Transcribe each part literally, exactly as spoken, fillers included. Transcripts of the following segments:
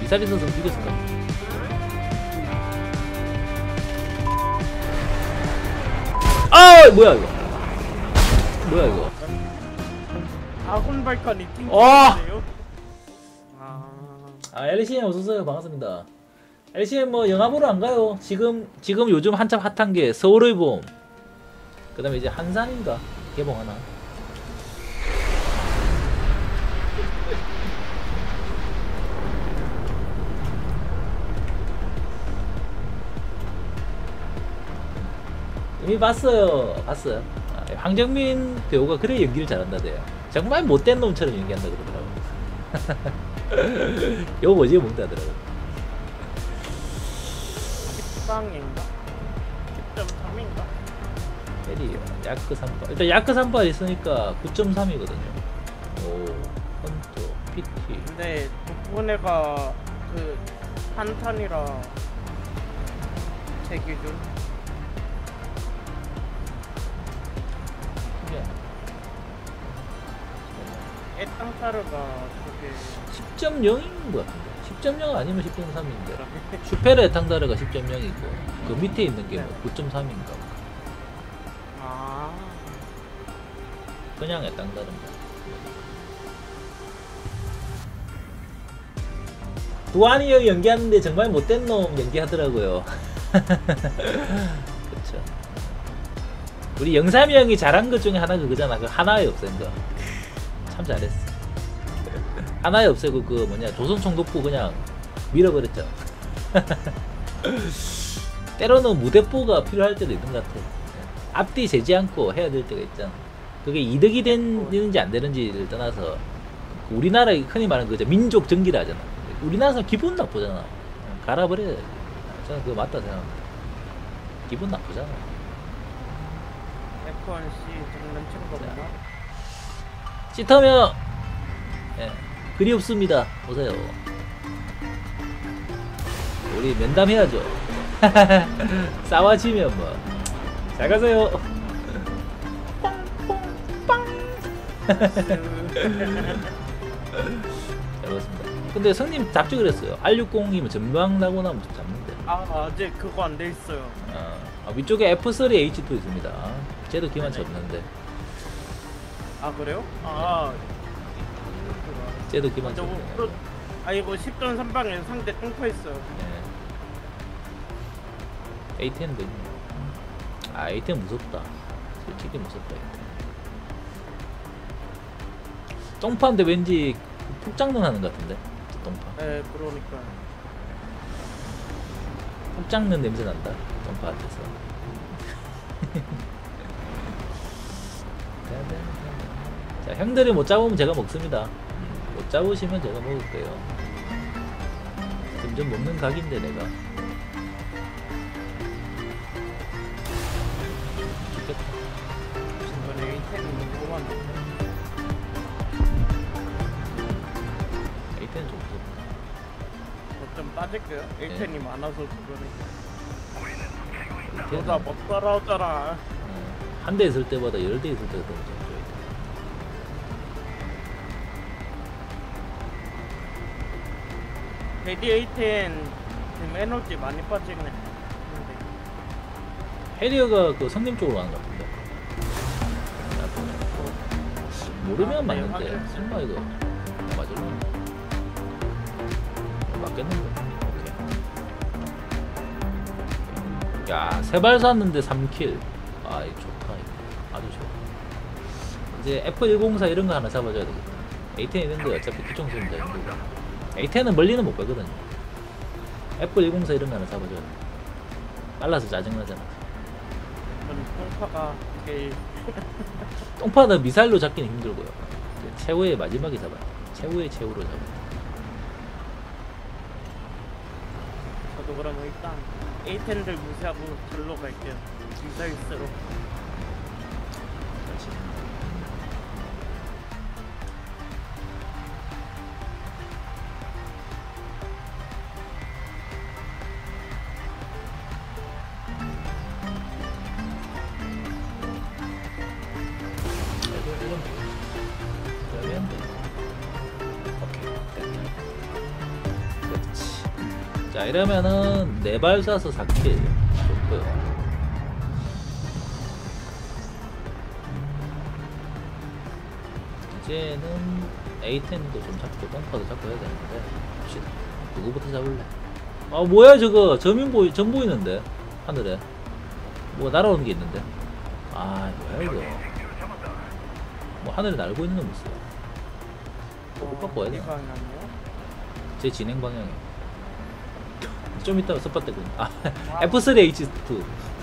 미사일 있었으면 죽였을 거야. 아 뭐야 이거? 뭐야 이거? 아군 발칸이 와! 띵띵한데요? 아... 아 엘씨엠 어서오세요. 반갑습니다. 엘씨엠 뭐 영화 보러 안 가요. 지금 지금 요즘 한참 핫한 게 서울의 봄, 그 다음에 이제 한산인가 개봉하나. 이미 봤어요. 봤어요. 아, 황정민 배우가 그래 연기를 잘한다대요. 정말 못된 놈처럼 연기한다 그러더라고. 이거 뭐지 뭔데 하더라고. 십방인가? 십 점 삼인가? 에리요. 야크 삼바. 일단 야크 삼바 있으니까 구 점 삼이거든요. 오, 헌터, 피티. 근데 덕분에가 그 한탄이라 제 기준 에땅타르가 그게 십 점 영인 것 같은데. 십 점 영 아니면 십 점 삼인데. 슈페르 에탕다르가 십 점 영이고 그 밑에 있는 게 뭐 구 점 삼인가. 아 그냥 에탕다르인가. 두한이 형이 연기하는데 정말 못된 놈 연기하더라고요. 그쵸. 우리 영삼이 형이 잘한 것 중에 하나 그거잖아. 그 하나의 없앤 거. 참 잘했어. 하나의 없애고 그 뭐냐 조선총 돕고 그냥 밀어버렸죠. 때로는 무대뽀가 필요할 때도 있는 것 같아. 앞뒤 재지 않고 해야 될 때가 있잖아. 그게 이득이 되는지 안 되는지를 떠나서 우리나라 흔히 말하는 그죠 민족 정기라 하잖아. 우리나라에서 기분 나쁘잖아. 갈아버려야 돼. 저는 그거 맞다 생각합니다. 기분 나쁘잖아. 에프원 씨 장난친 거구나. 찌터면 예, 그리 없습니다. 보세요. 우리 면담해야죠. 싸워지면 뭐. 잘 가세요. 뽕뽕빵. 잘 봤습니다. 근데 성님 잡지 그랬어요. 알 육십이면 전방 나고 나면 잡는데. 아 아직 그거 안 돼 있어요. 아, 아, 위쪽에 에프 쓰리 에이치 투 있습니다. 쟤도 기만치 없는데. 아 그래요? 아 쟤도 기만치 저거 없네. 또- 아 이거 십 점 삼 방에 상대 똥파 있어요. 예. 에이텐도 있네. 아 에이텐 무섭다. 솔직히 무섭다 에이텐. 똥파인데 왠지 푹장능 하는 것 같은데. 저 똥파. 네 그러니까. 푹장능 냄새 난다. 똥파한테서. 자 형들이 못 잡으면 제가 먹습니다. 음, 못 잡으시면 제가 먹을게요. 점점 먹는 각인데 내가. 죽겠다. 이번에 에이텐이 너무 많은데. 에이텐은 좀 무섭다. 좀 따질게요. 에이텐이 많아서 그러니까. 에이텐은 너다 못 따라오잖아. 한 대 있을 때보다 열 대 있을 때가 더 무섭죠. 데디 에이텐 지금 에너지 많이 빠지네. 근데 해리어가 그 성님 쪽으로 가는 것 같은데. 모르면 아, 네, 맞는데 확인. 설마 이거 맞을라나? 맞겠는데. 오케이. 야, 세 발 쐈는데 삼 킬. 아, 이거 좋다. 이거. 아주 좋아. 이제 에프 백사 이런 거 하나 잡아줘야 되겠다. 에이텐 있는데 어차피 기총수입니다. 에이텐은 멀리는 못 가거든요. 에프 백사 이런 거 하나 잡아줘야 돼. 빨라서 짜증나잖아. 이번 똥파가 제일 똥파는 미사일로 잡기는 힘들고요. 최후의 마지막에 잡아요. 최후의 최후로 잡아요. 저도 그러면 일단 에이텐들 무시하고 절로 갈게요. 미사일스로. 그렇지. 그러면 돼. 오케이, 됐다. 그렇지. 자 이러면은 네 발 쏴서 사 킬 좋고요. 이제는 에이 텐도 좀 잡고 똥파도 잡고 해야 되는데 봅시다. 누구부터 잡을래? 아 뭐야 저거 점인 보이 점 보이는데 하늘에 뭐 날아오는 게 있는데 아 뭐야 이거 뭐 하늘에 날고 있는 건 있어. 못 갖고 와야 되나? 제 진행 방향이 좀 이따가 섭밭대고 아 에프 쓰리 에이치 투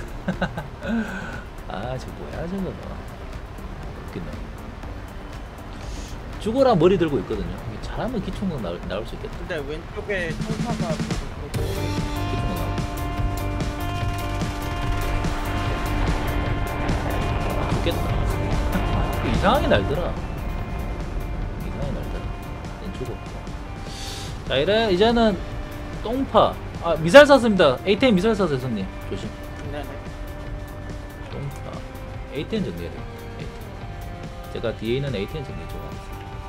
아 저 뭐야 저거 웃긴다. 죽어라 머리 들고 있거든요. 잘하면 기총각 나올, 나올 수 있겠다. 근데 왼쪽에 총사가 보고 기총각 나올 죽겠다. 이상하게 날더라. 이상하게 날더라. 난 죽었고. 자 이래 이제는 똥파 아 미사일 쐈습니다. 에이 텐 미사일 쐈어요 손님 조심. 네네. 똥파 에이 텐 정리해야 돼. 에이 텐. 제가 뒤에 있는 에이 텐 정리 좀 하겠습니다.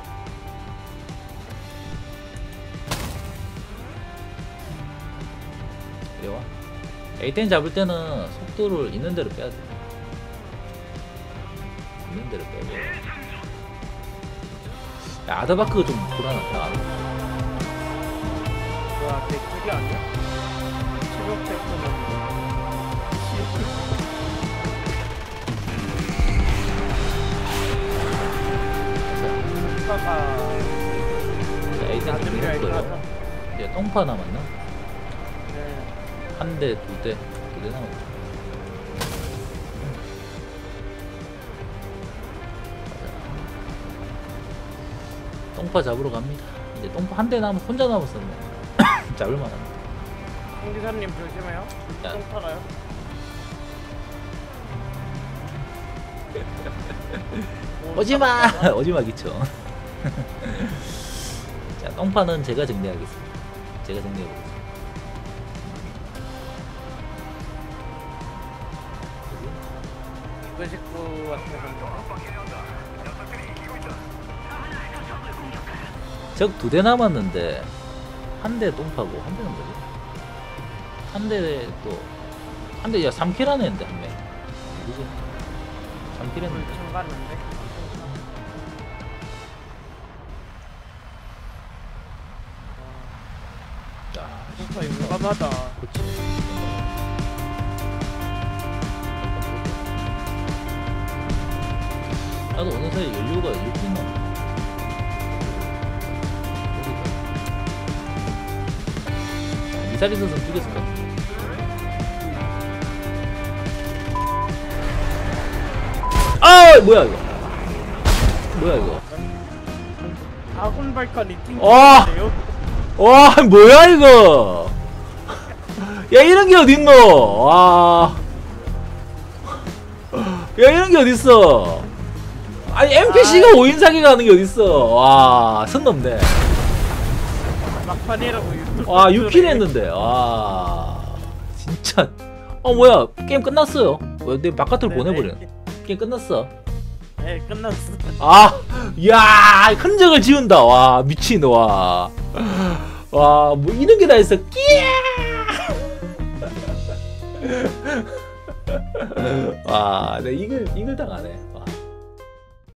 이리와. 에이 텐 잡을 때는 속도를 있는 대로 빼야 돼. 있는 대로 빼고. 야, 아드바크가 좀 불안하다. 아드바크. 와, 내 그게 아니야? 체력 백퍼는 총사가 자, 에이 텐 정리했고요. 이제 똥파 남았나? 네. 한 대, 두 대, 두 대 남았죠. 똥파 잡으러 갑니다. 이제 똥파 한 대 남았, 혼자 남았으면 잡을 만합니다. 홍 기사님 조심해요. 야. 총 팔아요. 오지마! 오지마 기쳐. 자, 똥파는 제가 정리하겠습니다. 제가 정리해보겠습니다. 이거 식구 같은 적 두 대 남았는데 한 대 똥파고 한 대는 뭐지? 한 대 또 한 대 야 삼 킬 하네 했는데 한 명. 누구지? 삼 킬 했는데. 총 갔는데. 야, 총사 용감하다. 그렇지. 나도 어느 사이 연료가 이렇게 있나? 미사일 있어서 죽였을 것 같아. 아 뭐야 이거? 뭐야 이거? 아군 발칸이 와! 튕기는데요? 와 뭐야 이거? 야 이런 게 어딨노? 와. 야 이런 게 어딨어? 아니 엠피씨가 오 인 사기가 하는 게 어딨어? 와 선 넘네. 막판이라고 유튜브. 와 육 킬 했는데 와 진짜. 어 뭐야 게임 끝났어요. 왜 내 바깥으로 네네. 보내버리네. 게임 끝났어. 네 끝났어. 아, 야 흔적을 지운다. 와 미친 와. 와 뭐 이런 게 다 있어. 끼야. 와, 내 이걸 이걸 당하네.